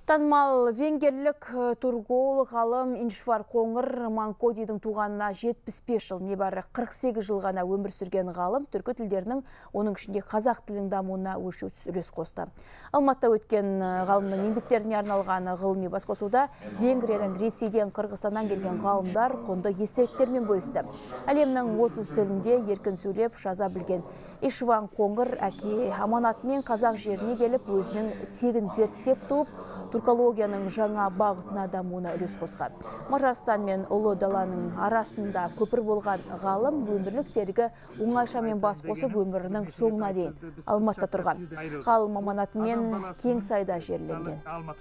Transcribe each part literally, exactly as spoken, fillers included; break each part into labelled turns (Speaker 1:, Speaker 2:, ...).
Speaker 1: Танымал венгерлік турголог ғалым Иншвар Қоңыр Манкодидің туғанына жетпіс бес жыл, небәрі қырық сегіз жыл ғана өмір сүрген ғалым түркі тілдерінің, оның ішінде қазақ тілінің дамуына өлшеусіз үлес қосты. Алматыда өткен ғалымның еңбектеріне арналған ғылыми басқосуда Венгриядан, Ресейден, Қырғызстаннан келген ғалымдар құнды естеліктермен бөлісті. Әлемнің отыз тілінде еркін сөйлеп, жаза білген Иншвар Қоңыр әке аманатымен қазақ жеріне келіп, өзінің тегін зерттеп туып, туркологияның жаңа бағытына дамуына үлес қосқан. Мажарстан мен Ұлы даланың арасында көпір болған ғалым өмірлік серігі оңайшамен бас қосып өмірінің соңына дейін Алматыда тұрған. Ғалым аманатымен Кеңсайда жерленген.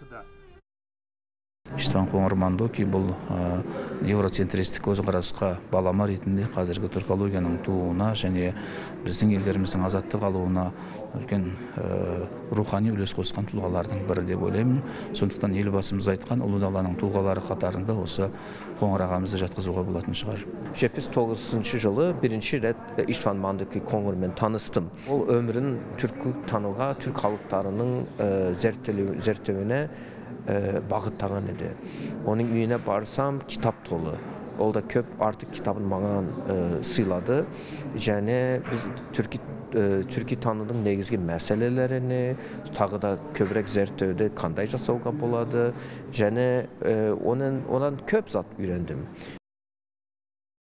Speaker 2: Иншвар Қоңыр Мандоки бұл евроцентристік көзқарасқа балама ретінде қазіргі туркологияның тууына және біздің елдеріміздің азаттық алуына үлкен рухани үлес қосқан тұлғалардың бірі деп ойлаймын. Сондықтан елбасымыз айтқан ұлы даланың тұлғалары қатарында осы Қоңыр ағамызды жатқызуға болатын шығар.
Speaker 3: жетпіс тоғызыншы жылы бірінші рет Иншвар Мандоки Қоңырмен таныстым. Ол өмірін түркі тануға, түрк халықтарының зерттеуіне бағыттаған еді. Оның үйіне барсам kitap толы. Ол да көп artık kitabın маған сыйлады. Және біз түркі түркі танудың негізгі мәселелеріне, тағы да көбірек зерттеуді қандай жасауға болады. Және онан көп зат үйрендім.